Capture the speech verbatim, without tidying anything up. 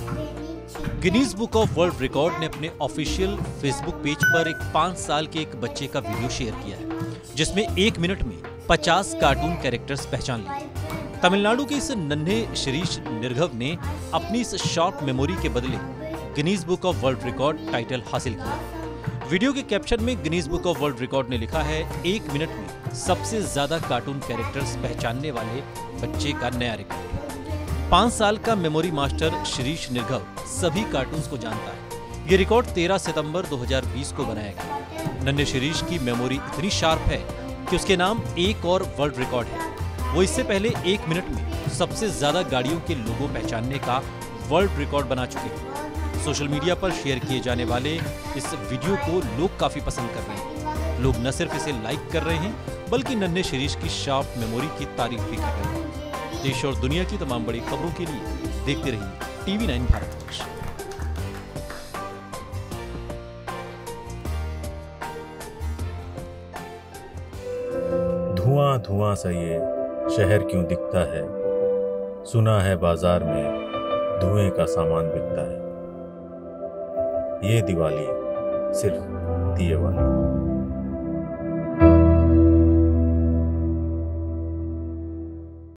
Guinness book of world record ने अपने official Facebook page पर एक पांच साल के एक बच्चे का वीडियो शेयर किया है, जिसमें एक मिनट में पचास कार्टून कैरेक्टर्स पहचान लिए। तमिलनाडु के इस नन्हे शिरीष निर्घव ने अपनी इस शॉर्ट मेमोरी के बदले Guinness book of world record title हासिल किया। वीडियो के कैप्शन में Guinness book of world record ने लिखा है, एक मिनट में सबसे ज्यादा कार्टून कैरेक्टर्स पहचानने वाले बच्चे का नया रिकॉर्ड। पांच साल का मेमोरी मास्टर शिरीष निर्घव सभी कार्टून्स को जानता है। ये रिकॉर्ड तेरह सितंबर दो हज़ार बीस को बनाया गया। नन्हे शिरीष की मेमोरी इतनी शार्प है कि उसके नाम एक और वर्ल्ड रिकॉर्ड है। वो इससे पहले एक मिनट में सबसे ज्यादा गाड़ियों के लोगो पहचानने का वर्ल्ड रिकॉर्ड बना चुके हैं। सोशल मीडिया पर शेयर किए जाने वाले इस वीडियो को लोग काफी पसंद कर रहे हैं। लोग न सिर्फ इसे लाइक कर रहे हैं, बल्कि नन्हे शिरीष की शार्प मेमोरी की तारीफ भी कर रहे हैं। देश और दुनिया की तमाम बड़ी खबरों के लिए देखते रहिए टीवी नाइन भारतवर्ष। धुआं धुआं सा ये शहर क्यों दिखता है, सुना है बाजार में धुएं का सामान बिकता है। ये दिवाली सिर्फ दिए वाली।